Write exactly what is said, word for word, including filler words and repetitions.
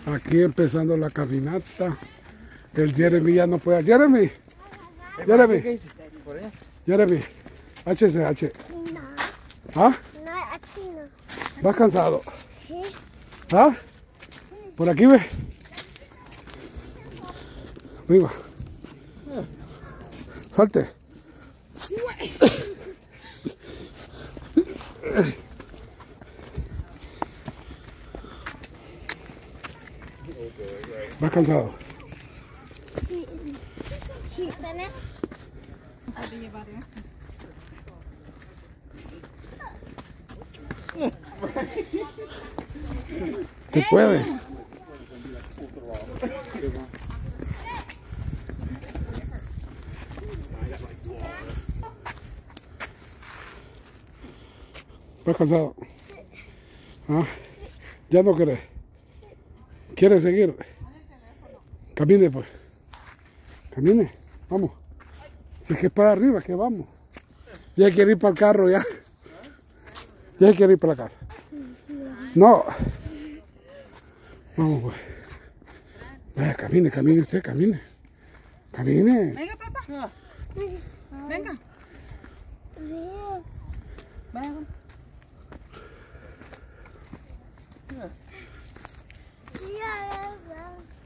Aquí empezando la caminata. El Jeremy ya no puede. Jeremy, Jeremy, Jeremy, H C H. No, ¿Ah? no, aquí no. ¿Vas cansado? Sí. ¿Ah? Por aquí ve. Arriba. Salte. ¿Vas cansado? Sí. Sí. ¿Tenés? ¿Te puede? ¿Vas cansado? ¿Ah? ¿Ya no querés? ¿Quieres seguir? Camine pues. Camine. Vamos. Si es que es para arriba, que vamos. Ya quiere ir para el carro ya. Ya quiere ir para la casa. No. Vamos pues. Vaya, camine, camine usted, camine. Camine. Venga, papá. Venga. Venga. Sí,